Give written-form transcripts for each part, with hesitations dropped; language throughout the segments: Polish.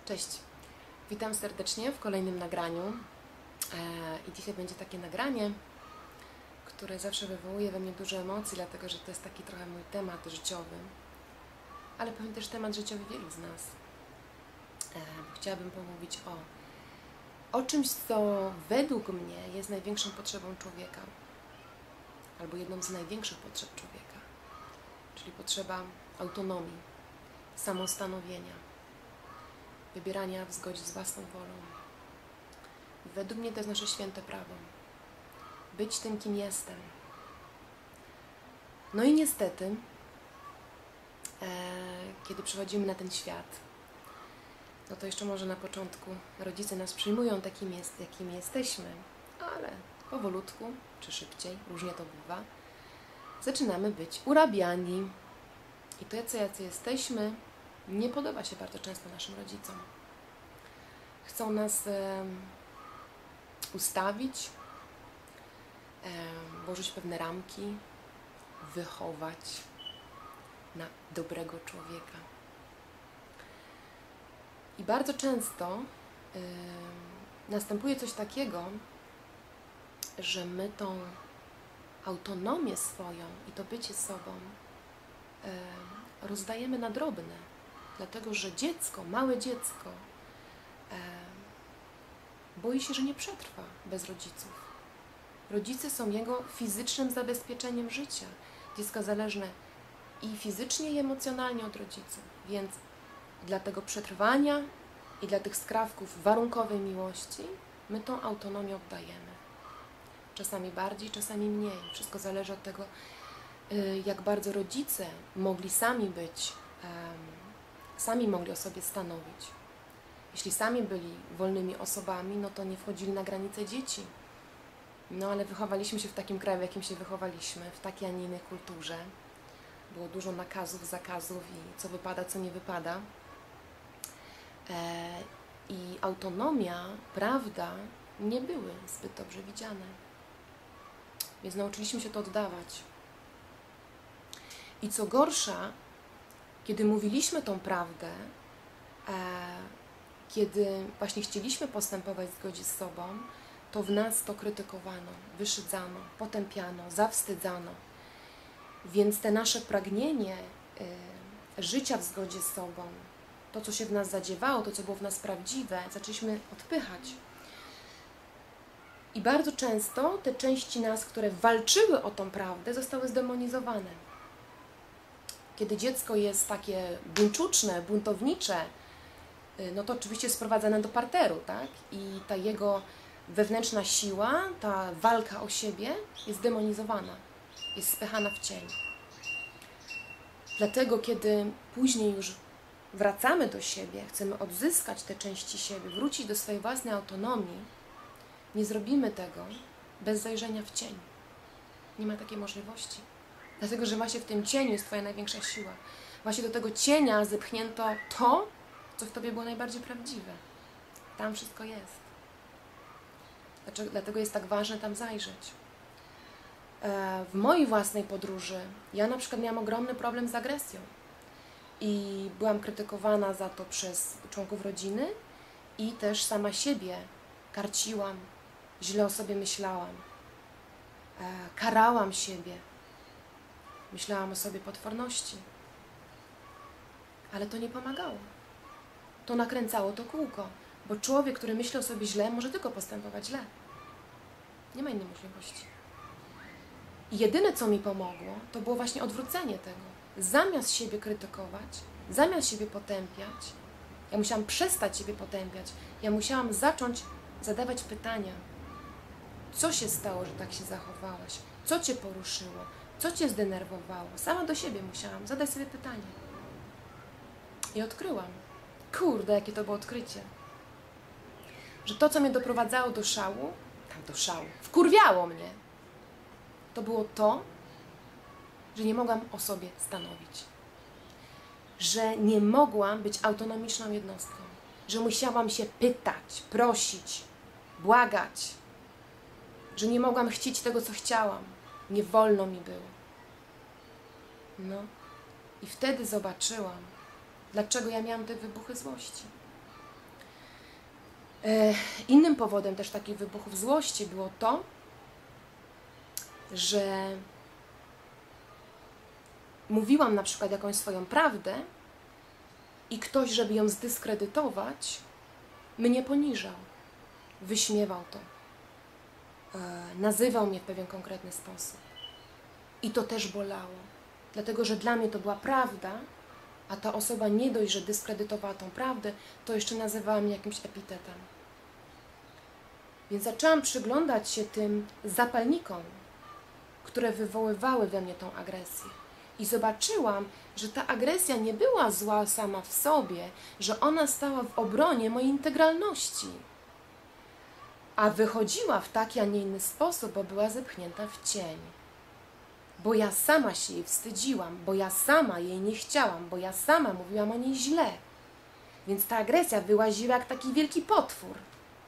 Cześć, witam serdecznie w kolejnym nagraniu i dzisiaj będzie takie nagranie, które zawsze wywołuje we mnie dużo emocji, dlatego że to jest taki trochę mój temat życiowy, ale pewnie też temat życiowy wielu z nas. Chciałabym pomówić o czymś, co według mnie jest największą potrzebą człowieka, albo jedną z największych potrzeb człowieka, czyli potrzeba autonomii, samostanowienia, wybierania w zgodzie z własną wolą. Według mnie to jest nasze święte prawo. Być tym, kim jestem. No i niestety, kiedy przychodzimy na ten świat, no to jeszcze może na początku rodzice nas przyjmują jakimi jesteśmy, ale powolutku, czy szybciej, różnie to bywa, zaczynamy być urabiani. I to, jacy jesteśmy, nie podoba się bardzo często naszym rodzicom. Chcą nas ustawić, włożyć pewne ramki, wychować na dobrego człowieka. I bardzo często następuje coś takiego, że my tą autonomię swoją i to bycie sobą rozdajemy na drobne. Dlatego, że dziecko, małe dziecko boi się, że nie przetrwa bez rodziców. Rodzice są jego fizycznym zabezpieczeniem życia. Dziecko zależne i fizycznie, i emocjonalnie od rodziców. Więc dla tego przetrwania i dla tych skrawków warunkowej miłości my tą autonomię oddajemy. Czasami bardziej, czasami mniej. Wszystko zależy od tego, jak bardzo rodzice mogli sami być, sami mogli o sobie stanowić. Jeśli sami byli wolnymi osobami, no to nie wchodzili na granice dzieci. No ale wychowaliśmy się w takim kraju, w jakim się wychowaliśmy, w takiej, a nie innej kulturze. Było dużo nakazów, zakazów i co wypada, co nie wypada. I autonomia, prawda, nie były zbyt dobrze widziane. Więc nauczyliśmy się to oddawać. I co gorsza, kiedy mówiliśmy tą prawdę, kiedy właśnie chcieliśmy postępować w zgodzie z sobą, to w nas to krytykowano, wyszydzano, potępiano, zawstydzano. Więc te nasze pragnienie życia w zgodzie z sobą, to, co się w nas zadziewało, to, co było w nas prawdziwe, zaczęliśmy odpychać. I bardzo często te części nas, które walczyły o tą prawdę, zostały zdemonizowane. Kiedy dziecko jest takie buńczuczne, buntownicze, no to oczywiście jest sprowadzane do parteru, tak? I ta jego wewnętrzna siła, ta walka o siebie jest demonizowana, jest spychana w cień. Dlatego, kiedy później już wracamy do siebie, chcemy odzyskać te części siebie, wrócić do swojej własnej autonomii, nie zrobimy tego bez zajrzenia w cień. Nie ma takiej możliwości. Dlatego, że właśnie w tym cieniu jest Twoja największa siła. Właśnie do tego cienia zepchnięto to, co w Tobie było najbardziej prawdziwe. Tam wszystko jest. Dlatego jest tak ważne tam zajrzeć. W mojej własnej podróży ja na przykład miałam ogromny problem z agresją. I byłam krytykowana za to przez członków rodziny i też sama siebie karciłam, źle o sobie myślałam, karałam siebie. Myślałam o sobie potworności. Ale to nie pomagało. To nakręcało to kółko. Bo człowiek, który myśli o sobie źle, może tylko postępować źle. Nie ma innej możliwości. I jedyne, co mi pomogło, to było właśnie odwrócenie tego. Zamiast siebie krytykować, zamiast siebie potępiać, ja musiałam przestać siebie potępiać. Ja musiałam zacząć zadawać pytania. Co się stało, że tak się zachowałaś? Co Cię poruszyło? Co Cię zdenerwowało? Sama do siebie musiałam zadać sobie pytanie. I odkryłam. Kurde, jakie to było odkrycie. Że to, co mnie doprowadzało do szału, wkurwiało mnie, to było to, że nie mogłam o sobie stanowić. Że nie mogłam być autonomiczną jednostką. Że musiałam się pytać, prosić, błagać. Że nie mogłam chcieć tego, co chciałam. Nie wolno mi było. No. I wtedy zobaczyłam, dlaczego ja miałam te wybuchy złości. Innym powodem też takich wybuchów złości było to, że mówiłam na przykład jakąś swoją prawdę i ktoś, żeby ją zdyskredytować, mnie poniżał, wyśmiewał to, nazywał mnie w pewien konkretny sposób. I to też bolało, dlatego że dla mnie to była prawda, a ta osoba nie dość, że dyskredytowała tą prawdę, to jeszcze nazywała mnie jakimś epitetem. Więc zaczęłam przyglądać się tym zapalnikom, które wywoływały we mnie tą agresję. I zobaczyłam, że ta agresja nie była zła sama w sobie, że ona stała w obronie mojej integralności. A wychodziła w taki, a nie inny sposób, bo była zepchnięta w cień. Bo ja sama się jej wstydziłam, bo ja sama jej nie chciałam, bo ja sama mówiłam o niej źle. Więc ta agresja wyłaziła jak taki wielki potwór.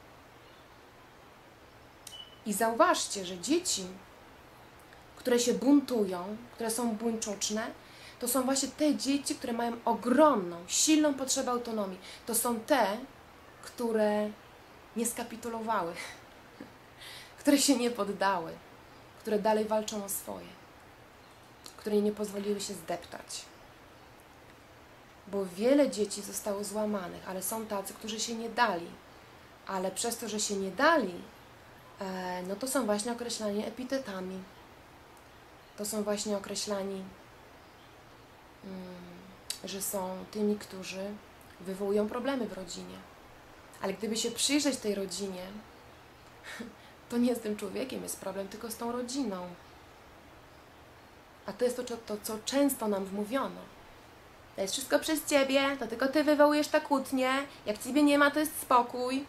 I zauważcie, że dzieci, które się buntują, które są buńczuczne, to są właśnie te dzieci, które mają ogromną, silną potrzebę autonomii. To są te, które nie skapitulowały, które się nie poddały, które dalej walczą o swoje, które nie pozwoliły się zdeptać. Bo wiele dzieci zostało złamanych, ale są tacy, którzy się nie dali. Ale przez to, że się nie dali, no to są właśnie określani epitetami. To są właśnie określani, że są tymi, którzy wywołują problemy w rodzinie. Ale gdyby się przyjrzeć tej rodzinie, to nie z tym człowiekiem jest problem, tylko z tą rodziną. A to jest to, co często nam wmówiono. To jest wszystko przez Ciebie, to tylko Ty wywołujesz tę kłótnię, jak Ciebie nie ma, to jest spokój.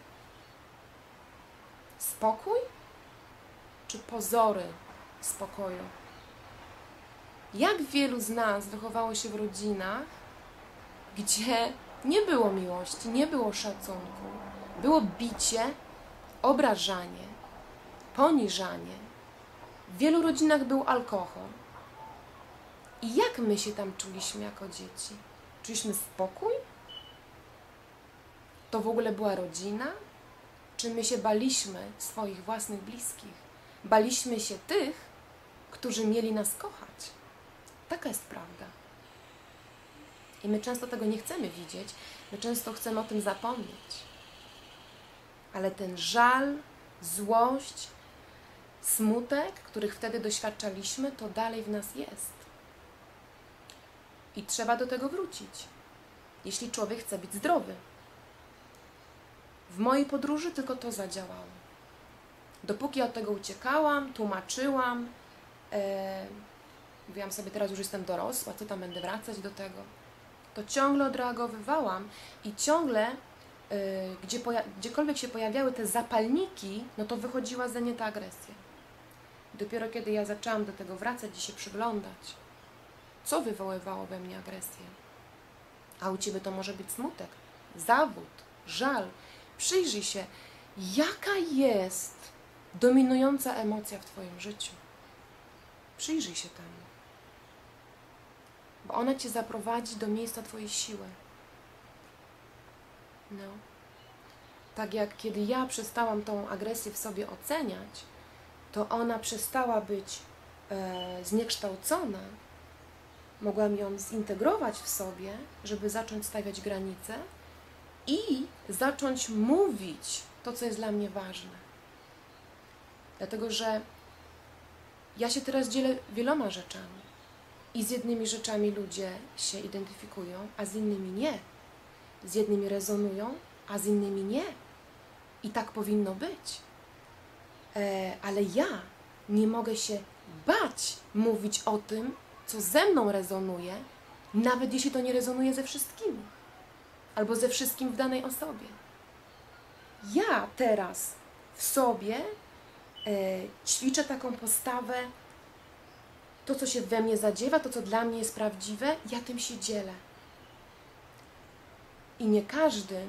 Spokój? Czy pozory spokoju? Jak wielu z nas wychowało się w rodzinach, gdzie nie było miłości, nie było szacunku, było bicie, obrażanie, poniżanie. W wielu rodzinach był alkohol. I jak my się tam czuliśmy jako dzieci? Czuliśmy spokój? To w ogóle była rodzina? Czy my się baliśmy swoich własnych bliskich? Baliśmy się tych, którzy mieli nas kochać. Taka jest prawda. I my często tego nie chcemy widzieć, my często chcemy o tym zapomnieć. Ale ten żal, złość, smutek, których wtedy doświadczaliśmy, to dalej w nas jest. I trzeba do tego wrócić, jeśli człowiek chce być zdrowy. W mojej podróży tylko to zadziałało. Dopóki od tego uciekałam, tłumaczyłam, mówiłam sobie, teraz już jestem dorosła, co tam będę wracać do tego, to ciągle odreagowywałam i ciągle, gdziekolwiek się pojawiały te zapalniki, no to wychodziła ze mnie ta agresja. Dopiero kiedy ja zaczęłam do tego wracać i się przyglądać, co wywoływało we mnie agresję. A u Ciebie to może być smutek, zawód, żal. Przyjrzyj się, jaka jest dominująca emocja w Twoim życiu. Przyjrzyj się temu. Bo ona Cię zaprowadzi do miejsca Twojej siły. No. Tak jak kiedy ja przestałam tą agresję w sobie oceniać, to ona przestała być zniekształcona. Mogłam ją zintegrować w sobie, żeby zacząć stawiać granice i zacząć mówić to, co jest dla mnie ważne. Dlatego, że ja się teraz dzielę wieloma rzeczami. I z jednymi rzeczami ludzie się identyfikują, a z innymi nie. Z jednymi rezonują, a z innymi nie. I tak powinno być. Ale ja nie mogę się bać mówić o tym, co ze mną rezonuje, nawet jeśli to nie rezonuje ze wszystkimi. Albo ze wszystkim w danej osobie. Ja teraz w sobie ćwiczę taką postawę, to, co się we mnie zadziewa, to, co dla mnie jest prawdziwe, ja tym się dzielę. I nie każdy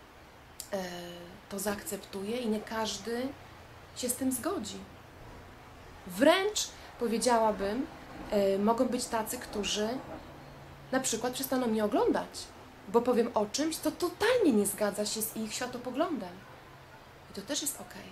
to zaakceptuje i nie każdy się z tym zgodzi. Wręcz powiedziałabym, mogą być tacy, którzy na przykład przestaną mnie oglądać, bo powiem o czymś, co totalnie nie zgadza się z ich światopoglądem. I to też jest okej.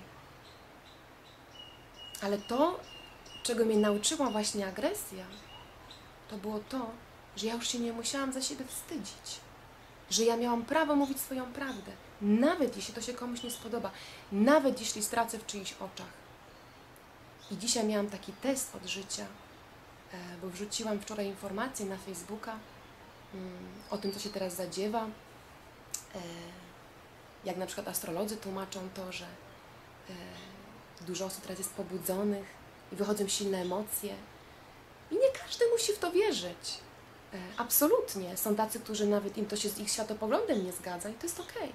Ale to, czego mnie nauczyła właśnie agresja, to było to, że ja już się nie musiałam za siebie wstydzić. Że ja miałam prawo mówić swoją prawdę. Nawet jeśli to się komuś nie spodoba. Nawet jeśli stracę w czyichś oczach. I dzisiaj miałam taki test od życia, bo wrzuciłam wczoraj informację na Facebooka o tym, co się teraz zadziewa. Jak na przykład astrolodzy tłumaczą to, że dużo osób teraz jest pobudzonych i wychodzą silne emocje. I nie każdy musi w to wierzyć. Absolutnie. Są tacy, którzy nawet im to się z ich światopoglądem nie zgadza i to jest okej.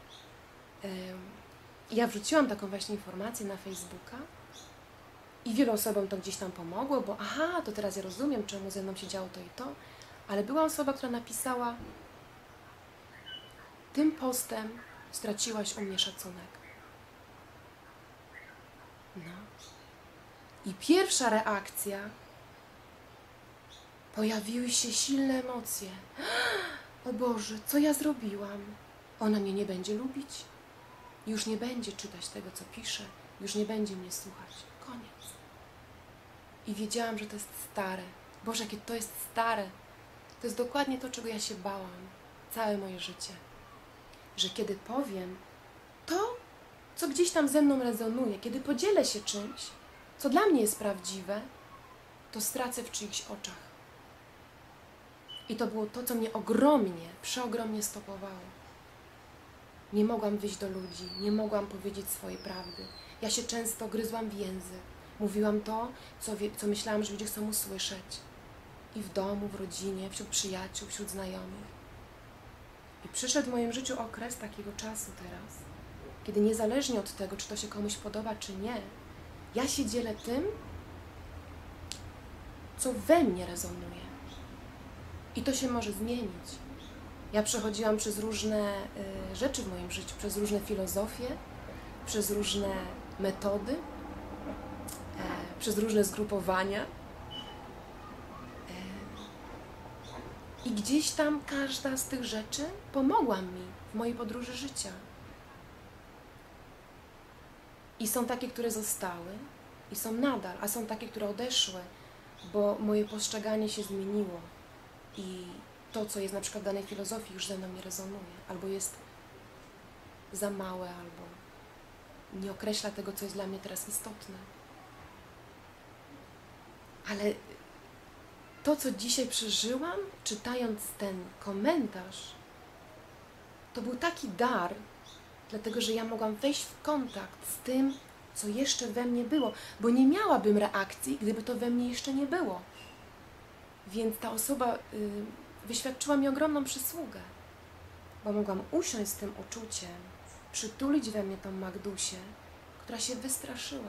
Ja wrzuciłam taką właśnie informację na Facebooka i wielu osobom to gdzieś tam pomogło, bo aha, to teraz ja rozumiem, czemu ze mną się działo to i to, ale była osoba, która napisała: tym postem straciłaś u mnie szacunek. No. I pierwsza reakcja, pojawiły się silne emocje. O Boże, co ja zrobiłam? Ona mnie nie będzie lubić. Już nie będzie czytać tego, co piszę. Już nie będzie mnie słuchać. Koniec. I wiedziałam, że to jest stare. Boże, jakie to jest stare. To jest dokładnie to, czego ja się bałam. Całe moje życie. Że kiedy powiem to, co gdzieś tam ze mną rezonuje, kiedy podzielę się czymś, co dla mnie jest prawdziwe, to stracę w czyichś oczach. I to było to, co mnie ogromnie, przeogromnie stopowało. Nie mogłam wyjść do ludzi, nie powiedzieć swojej prawdy. Ja się często gryzłam w język. Mówiłam to, co myślałam, że ludzie chcą usłyszeć. I w domu, w rodzinie, wśród przyjaciół, wśród znajomych. I przyszedł w moim życiu okres takiego czasu teraz, kiedy niezależnie od tego, czy to się komuś podoba, czy nie, ja się dzielę tym, co we mnie rezonuje. I to się może zmienić. Ja przechodziłam przez różne rzeczy w moim życiu, przez różne filozofie, przez różne metody, przez różne zgrupowania. I gdzieś tam każda z tych rzeczy pomogła mi w mojej podróży życia. I są takie, które zostały i są nadal, a są takie, które odeszły, bo moje postrzeganie się zmieniło i to, co jest na przykład w danej filozofii, już ze mną nie rezonuje, albo jest za małe, albo nie określa tego, co jest dla mnie teraz istotne. Ale to, co dzisiaj przeżyłam, czytając ten komentarz, to był taki dar, dlatego że ja mogłam wejść w kontakt z tym, co jeszcze we mnie było, bo nie miałabym reakcji, gdyby to we mnie jeszcze nie było. Więc ta osoba wyświadczyła mi ogromną przysługę, bo mogłam usiąść z tym uczuciem, przytulić we mnie tą Magdusię, która się wystraszyła.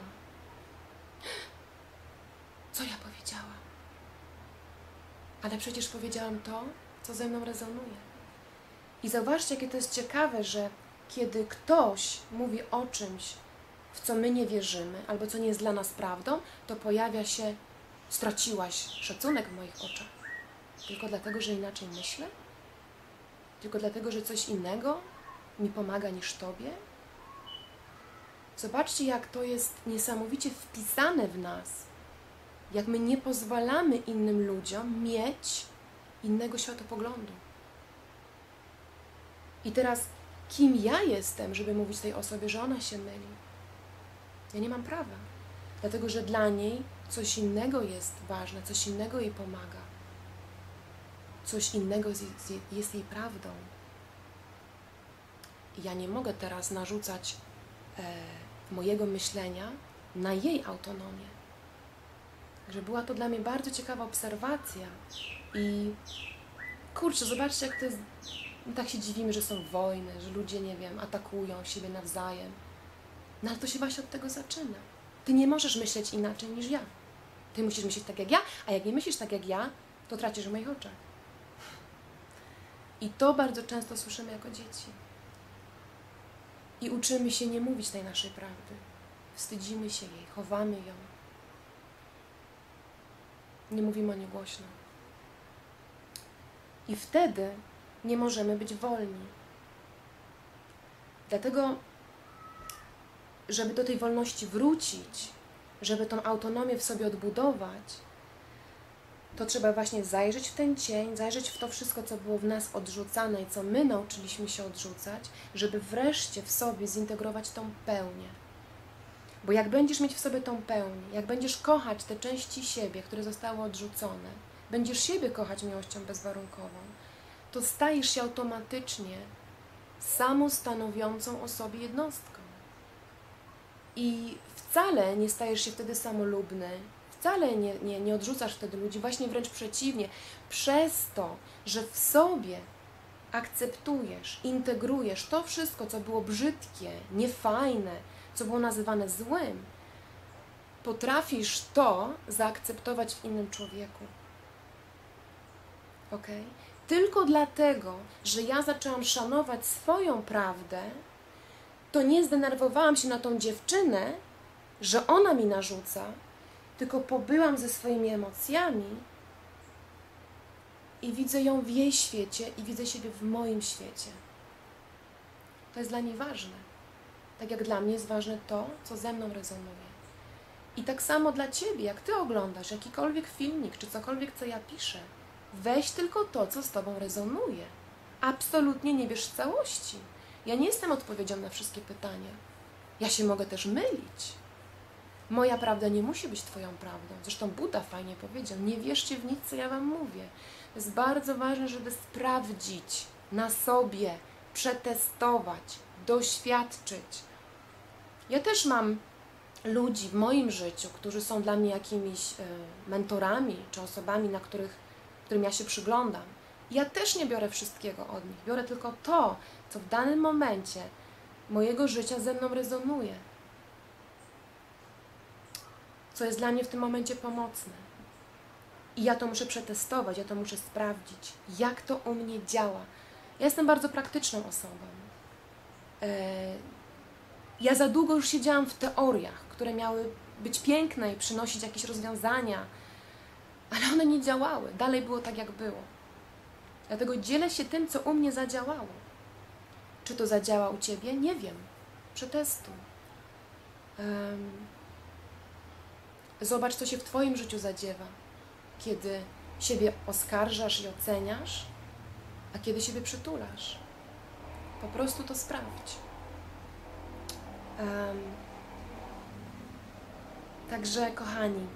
Co ja powiedziałam? Ale przecież powiedziałam to, co ze mną rezonuje. I zauważcie, jakie to jest ciekawe, że kiedy ktoś mówi o czymś, w co my nie wierzymy, albo co nie jest dla nas prawdą, to pojawia się: straciłaś szacunek w moich oczach. Tylko dlatego, że inaczej myślę? Tylko dlatego, że coś innego mi pomaga niż Tobie? Zobaczcie, jak to jest niesamowicie wpisane w nas. Jak my nie pozwalamy innym ludziom mieć innego światopoglądu. I teraz, kim ja jestem, żeby mówić tej osobie, że ona się myli? Ja nie mam prawa. Dlatego, że dla niej coś innego jest ważne, coś innego jej pomaga. Coś innego jest jej prawdą. I ja nie mogę teraz narzucać mojego myślenia na jej autonomię. Także była to dla mnie bardzo ciekawa obserwacja. I kurczę, zobaczcie, jak to jest. Tak się dziwimy, że są wojny, że ludzie, nie wiem, atakują siebie nawzajem. No ale to się właśnie od tego zaczyna. Ty nie możesz myśleć inaczej niż ja. Ty musisz myśleć tak jak ja, a jak nie myślisz tak jak ja, to tracisz w moich oczach. I to bardzo często słyszymy jako dzieci. I uczymy się nie mówić tej naszej prawdy. Wstydzimy się jej, chowamy ją. Nie mówimy o niej głośno. I wtedy nie możemy być wolni. Dlatego żeby do tej wolności wrócić, żeby tą autonomię w sobie odbudować, to trzeba właśnie zajrzeć w ten cień, zajrzeć w to wszystko, co było w nas odrzucane i co my nauczyliśmy się odrzucać, żeby wreszcie w sobie zintegrować tą pełnię. Bo jak będziesz mieć w sobie tą pełnię, jak będziesz kochać te części siebie, które zostały odrzucone, będziesz siebie kochać miłością bezwarunkową, to stajesz się automatycznie samostanowiącą o sobie jednostką. I wcale nie stajesz się wtedy samolubny, wcale nie odrzucasz wtedy ludzi, właśnie wręcz przeciwnie. Przez to, że w sobie akceptujesz, integrujesz to wszystko, co było brzydkie, niefajne, co było nazywane złym, potrafisz to zaakceptować w innym człowieku. Ok? Tylko dlatego, że ja zaczęłam szanować swoją prawdę, to nie zdenerwowałam się na tą dziewczynę, że ona mi narzuca, tylko pobyłam ze swoimi emocjami i widzę ją w jej świecie i widzę siebie w moim świecie. To jest dla niej ważne. Tak jak dla mnie jest ważne to, co ze mną rezonuje. I tak samo dla Ciebie, jak Ty oglądasz jakikolwiek filmik, czy cokolwiek, co ja piszę, weź tylko to, co z Tobą rezonuje. Absolutnie nie bierz całości. Ja nie jestem odpowiedzią na wszystkie pytania. Ja się mogę też mylić. Moja prawda nie musi być Twoją prawdą. Zresztą Buddha fajnie powiedział, nie wierzcie w nic, co ja Wam mówię. To jest bardzo ważne, żeby sprawdzić na sobie, przetestować, doświadczyć. Ja też mam ludzi w moim życiu, którzy są dla mnie jakimiś mentorami, czy osobami, którym ja się przyglądam. Ja też nie biorę wszystkiego od nich. Biorę tylko to, co w danym momencie mojego życia ze mną rezonuje. Co jest dla mnie w tym momencie pomocne. I ja to muszę przetestować, ja to muszę sprawdzić, jak to u mnie działa. Ja jestem bardzo praktyczną osobą. Ja za długo już siedziałam w teoriach, które miały być piękne i przynosić jakieś rozwiązania, ale one nie działały. Dalej było tak, jak było. Dlatego dzielę się tym, co u mnie zadziałało. Czy to zadziała u Ciebie? Nie wiem. Przetestuj. Zobacz, co się w Twoim życiu zadziewa, kiedy siebie oskarżasz i oceniasz, a kiedy siebie przytulasz. Po prostu to sprawdź. Także, kochani,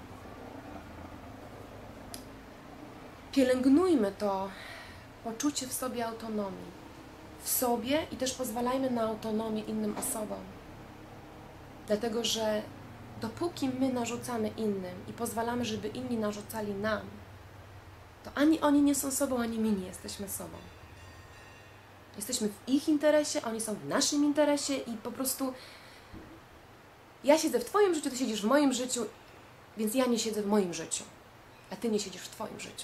pielęgnujmy to poczucie w sobie autonomii. W sobie i też pozwalajmy na autonomię innym osobom. Dlatego, że dopóki my narzucamy innym i pozwalamy, żeby inni narzucali nam, to ani oni nie są sobą, ani my nie jesteśmy sobą. Jesteśmy w ich interesie, oni są w naszym interesie i po prostu ja siedzę w Twoim życiu, Ty siedzisz w moim życiu, więc ja nie siedzę w moim życiu, a Ty nie siedzisz w Twoim życiu.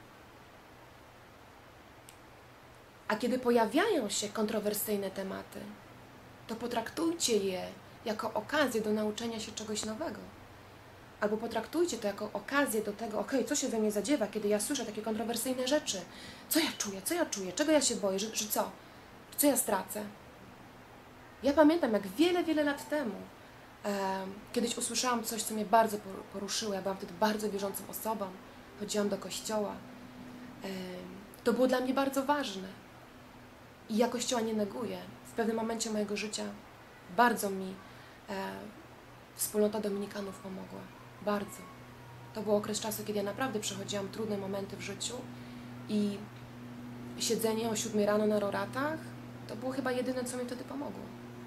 A kiedy pojawiają się kontrowersyjne tematy, to potraktujcie je jako okazję do nauczenia się czegoś nowego. Albo potraktujcie to jako okazję do tego, okej, co się we mnie zadziewa, kiedy ja słyszę takie kontrowersyjne rzeczy. Co ja czuję, czego ja się boję, że co? Co ja stracę? Ja pamiętam, jak wiele lat temu kiedyś usłyszałam coś, co mnie bardzo poruszyło. Ja byłam wtedy bardzo wierzącą osobą, chodziłam do kościoła. To było dla mnie bardzo ważne. I ja Kościoła nie neguję. W pewnym momencie mojego życia bardzo mi wspólnota Dominikanów pomogła. Bardzo. To był okres czasu, kiedy ja naprawdę przechodziłam trudne momenty w życiu i siedzenie o 7 rano na roratach to było chyba jedyne, co mi wtedy pomogło.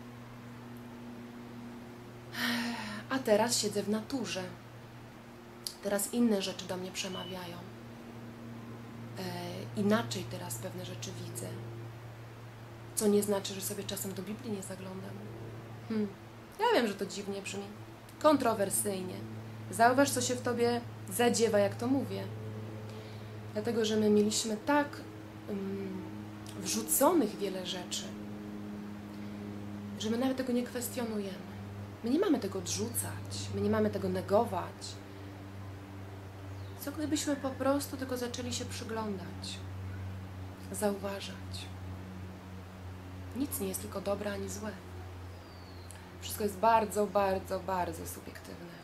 A teraz siedzę w naturze. Teraz inne rzeczy do mnie przemawiają. Inaczej teraz pewne rzeczy widzę. Co nie znaczy, że sobie czasem do Biblii nie zaglądam. Ja wiem, że to dziwnie brzmi. Kontrowersyjnie. Zauważ, co się w Tobie zadziewa, jak to mówię. Dlatego, że my mieliśmy tak wrzuconych wiele rzeczy, że my nawet tego nie kwestionujemy. My nie mamy tego odrzucać, my nie mamy tego negować. Co gdybyśmy po prostu tylko zaczęli się przyglądać, zauważać. Nic nie jest tylko dobre ani złe. Wszystko jest bardzo, bardzo, bardzo subiektywne.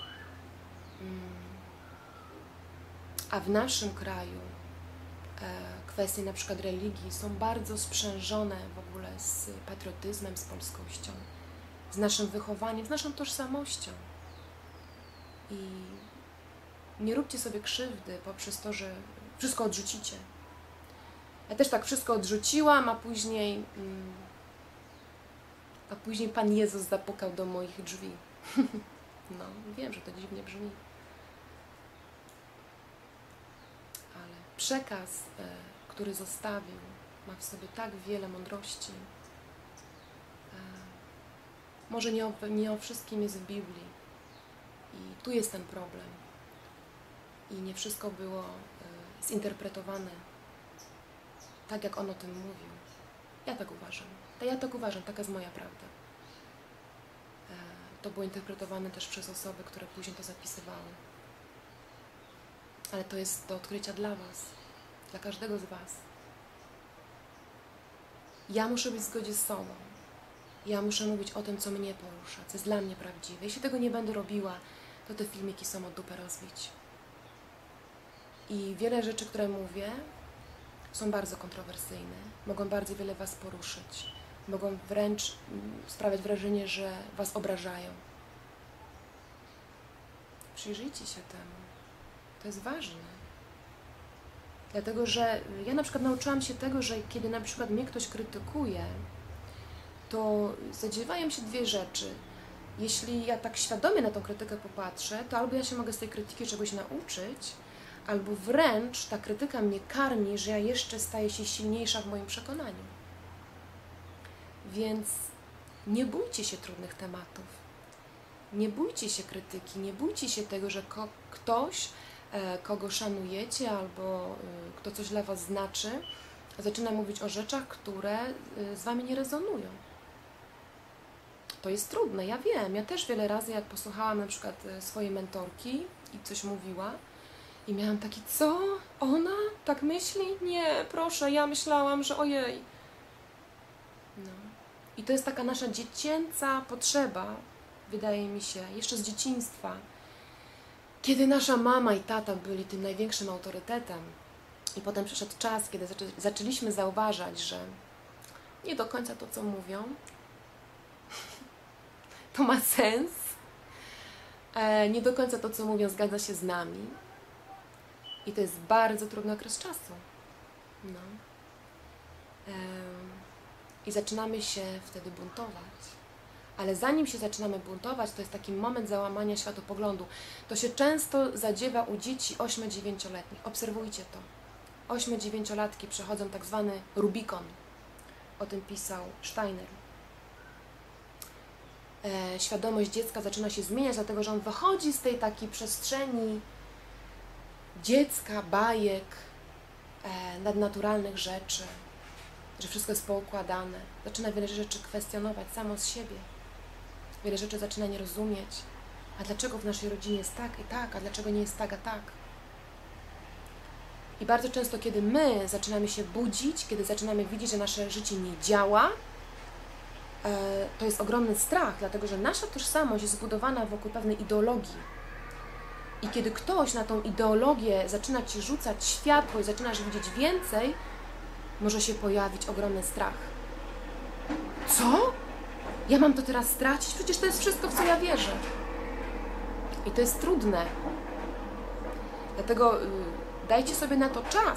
A w naszym kraju kwestie na przykład religii są bardzo sprzężone w ogóle z patriotyzmem, z polskością, z naszym wychowaniem, z naszą tożsamością. I nie róbcie sobie krzywdy poprzez to, że wszystko odrzucicie. Ja też tak wszystko odrzuciłam, a później Pan Jezus zapukał do moich drzwi. No, wiem, że to dziwnie brzmi. Ale przekaz, który zostawił, ma w sobie tak wiele mądrości. Może nie o wszystkim jest w Biblii. I tu jest ten problem. I nie wszystko było zinterpretowane tak, jak on o tym mówił. Ja tak uważam. Taka jest moja prawda. To było interpretowane też przez osoby, które później to zapisywały. Ale to jest do odkrycia dla Was, dla każdego z Was. Ja muszę być w zgodzie z sobą. Ja muszę mówić o tym, co mnie porusza, co jest dla mnie prawdziwe. Jeśli tego nie będę robiła, to te filmiki są od dupy rozbić. I wiele rzeczy, które mówię, są bardzo kontrowersyjne. Mogą bardzo wiele Was poruszyć. Mogą wręcz sprawiać wrażenie, że Was obrażają. Przyjrzyjcie się temu. To jest ważne. Dlatego, że ja na przykład nauczyłam się tego, że kiedy na przykład mnie ktoś krytykuje, to zadziewają się dwie rzeczy. Jeśli ja tak świadomie na tą krytykę popatrzę, to albo ja się mogę z tej krytyki czegoś nauczyć, albo wręcz ta krytyka mnie karmi, że ja jeszcze staję się silniejsza w moim przekonaniu. Więc nie bójcie się trudnych tematów. Nie bójcie się krytyki, nie bójcie się tego, że ktoś, kogo szanujecie albo kto coś dla Was znaczy, zaczyna mówić o rzeczach, które z Wami nie rezonują. To jest trudne, ja wiem. Ja też wiele razy, jak posłuchałam na przykład swojej mentorki i coś mówiła i miałam taki, co? Ona tak myśli? Nie, proszę, ja myślałam, że ojej. No. I to jest taka nasza dziecięca potrzeba, wydaje mi się, jeszcze z dzieciństwa, kiedy nasza mama i tata byli tym największym autorytetem i potem przyszedł czas, kiedy zaczęliśmy zauważać, że nie do końca to, co mówią, to ma sens, nie do końca to, co mówią, zgadza się z nami i to jest bardzo trudny okres czasu. No. I zaczynamy się wtedy buntować. Ale zanim się zaczynamy buntować, to jest taki moment załamania światopoglądu. To się często zadziewa u dzieci 8-9-letnich. Obserwujcie to. 8-9-latki przechodzą tak zwany Rubikon. O tym pisał Steiner. Świadomość dziecka zaczyna się zmieniać, dlatego że on wychodzi z tej takiej przestrzeni dziecka, bajek, nadnaturalnych rzeczy, że wszystko jest poukładane. Zaczyna wiele rzeczy kwestionować samo z siebie. Wiele rzeczy zaczyna nie rozumieć. A dlaczego w naszej rodzinie jest tak i tak, a dlaczego nie jest tak, a tak? I bardzo często, kiedy my zaczynamy się budzić, kiedy zaczynamy widzieć, że nasze życie nie działa, to jest ogromny strach, dlatego że nasza tożsamość jest zbudowana wokół pewnej ideologii. I kiedy ktoś na tą ideologię zaczyna Ci rzucać światło i zaczynasz widzieć więcej, może się pojawić ogromny strach. Co? Ja mam to teraz stracić? Przecież to jest wszystko, w co ja wierzę. I to jest trudne. Dlatego dajcie sobie na to czas.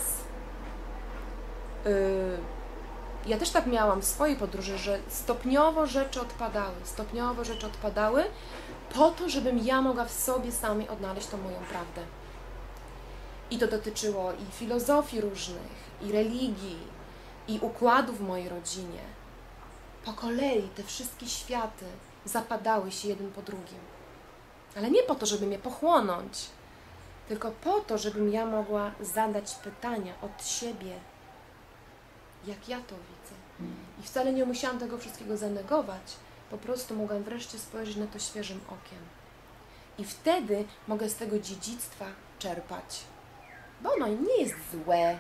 Ja też tak miałam w swojej podróży, że stopniowo rzeczy odpadały, po to, żebym ja mogła w sobie samej odnaleźć tą moją prawdę. I to dotyczyło i filozofii różnych, i religii, i układów w mojej rodzinie. Po kolei te wszystkie światy zapadały się jeden po drugim. Ale nie po to, żeby mnie pochłonąć, tylko po to, żebym ja mogła zadać pytania od siebie, jak ja to widzę. I wcale nie musiałam tego wszystkiego zanegować, po prostu mogłam wreszcie spojrzeć na to świeżym okiem. I wtedy mogę z tego dziedzictwa czerpać. Bo ono nie jest złe,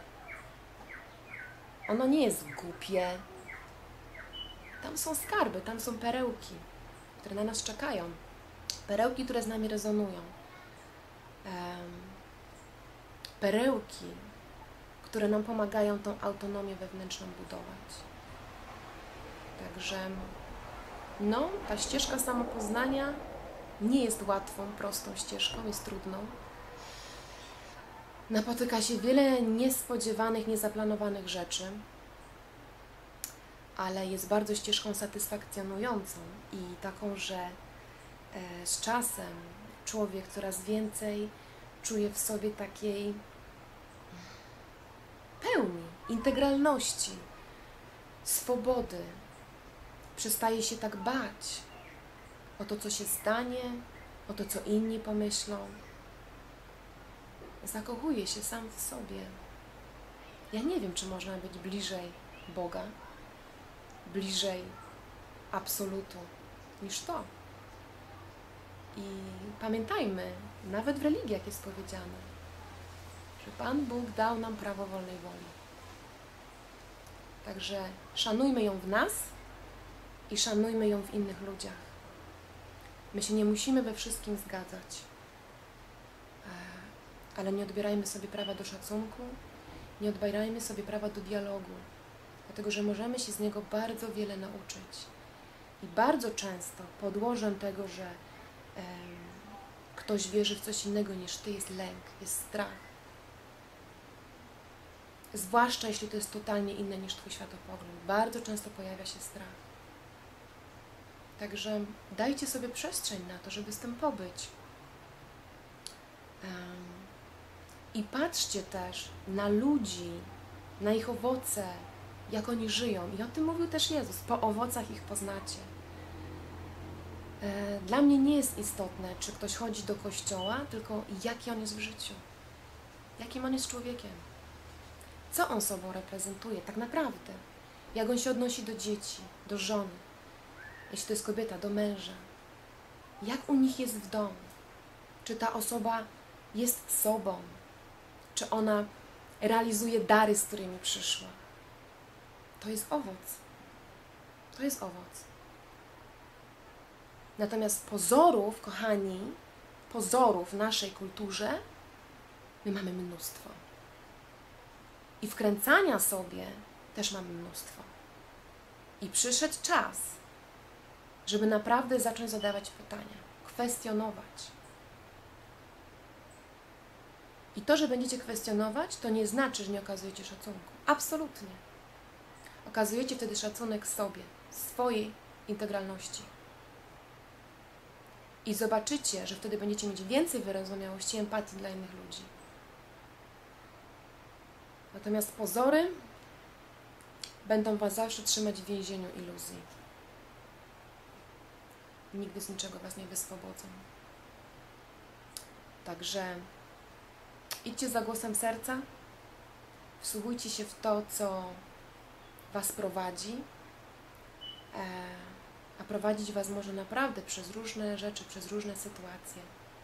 ono nie jest głupie. Tam są skarby, tam są perełki, które na nas czekają, perełki, które z nami rezonują, perełki, które nam pomagają tą autonomię wewnętrzną budować. Także no, ta ścieżka samopoznania nie jest łatwą, prostą ścieżką, jest trudną. Napotyka się wiele niespodziewanych, niezaplanowanych rzeczy, ale jest bardzo ścieżką satysfakcjonującą i taką, że z czasem człowiek coraz więcej czuje w sobie takiej pełni, integralności, swobody. Przestaje się tak bać o to, co się stanie, o to, co inni pomyślą. Zakochuje się sam w sobie. Ja nie wiem, czy można być bliżej Boga, bliżej absolutu niż to. I pamiętajmy, nawet w religiach jest powiedziane, że Pan Bóg dał nam prawo wolnej woli. Także szanujmy ją w nas i szanujmy ją w innych ludziach. My się nie musimy we wszystkim zgadzać, ale nie odbierajmy sobie prawa do szacunku, nie odbierajmy sobie prawa do dialogu, dlatego że możemy się z niego bardzo wiele nauczyć. I bardzo często podłożem tego, że ktoś wierzy w coś innego niż ty, jest lęk, jest strach. Zwłaszcza jeśli to jest totalnie inne niż twój światopogląd. Bardzo często pojawia się strach. Także dajcie sobie przestrzeń na to, żeby z tym pobyć. I patrzcie też na ludzi, na ich owoce, jak oni żyją. I o tym mówił też Jezus. Po owocach ich poznacie. Dla mnie nie jest istotne, czy ktoś chodzi do kościoła, tylko jaki on jest w życiu. Jakim on jest człowiekiem. Co on sobą reprezentuje tak naprawdę. Jak on się odnosi do dzieci, do żony. Jeśli to jest kobieta, do męża. Jak u nich jest w domu. Czy ta osoba jest sobą. Czy ona realizuje dary, z którymi przyszła. To jest owoc. To jest owoc. Natomiast pozorów, kochani, pozorów w naszej kulturze my mamy mnóstwo. I wkręcania sobie też mamy mnóstwo. I przyszedł czas, żeby naprawdę zacząć zadawać pytania, kwestionować. I to, że będziecie kwestionować, to nie znaczy, że nie okazujecie szacunku. Absolutnie. Okazujecie wtedy szacunek sobie, swojej integralności. I zobaczycie, że wtedy będziecie mieć więcej wyrozumiałości i empatii dla innych ludzi. Natomiast pozory będą was zawsze trzymać w więzieniu iluzji. Nigdy z niczego was nie wyswobodzą. Także idźcie za głosem serca, wsłuchujcie się w to, co was prowadzi, a prowadzić was może naprawdę przez różne rzeczy, przez różne sytuacje.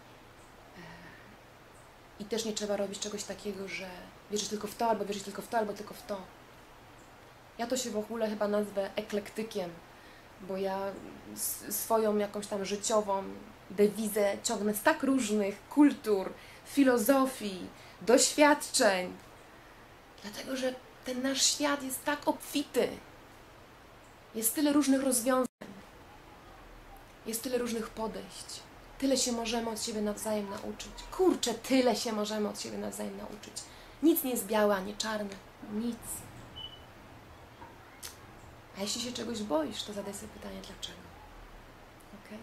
I też nie trzeba robić czegoś takiego, że wierzysz tylko w to, albo wierzysz tylko w to, albo tylko w to. Ja to się w ogóle chyba nazwę eklektykiem, bo ja swoją jakąś tam życiową dewizę ciągnę z tak różnych kultur, filozofii, doświadczeń. Dlatego, że ten nasz świat jest tak obfity. Jest tyle różnych rozwiązań. Jest tyle różnych podejść. Tyle się możemy od siebie nawzajem nauczyć. Kurczę, tyle się możemy od siebie nawzajem nauczyć. Nic nie jest białe, ani czarne. Nic. A jeśli się czegoś boisz, to zadaj sobie pytanie, dlaczego. Ok?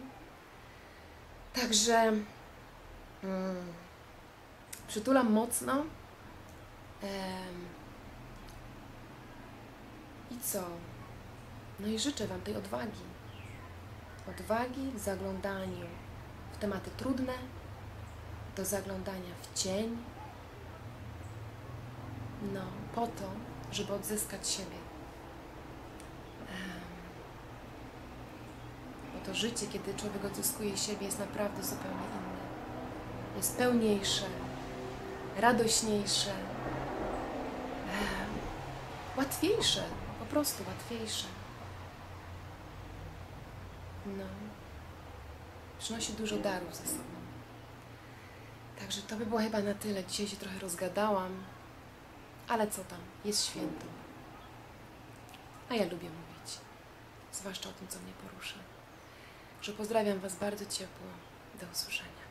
Także przytulam mocno. I co? No i życzę wam tej odwagi. Odwagi w zaglądaniu w tematy trudne, do zaglądania w cień, no, po to, żeby odzyskać siebie. Bo to życie, kiedy człowiek odzyskuje siebie, jest naprawdę zupełnie inne. Jest pełniejsze, radośniejsze, łatwiejsze, po prostu łatwiejsze. No. przynosi dużo darów ze sobą. Także to by było chyba na tyle. Dzisiaj się trochę rozgadałam, ale co tam, jest święto. A ja lubię mówić, zwłaszcza o tym, co mnie porusza. Że pozdrawiam Was bardzo ciepło. Do usłyszenia.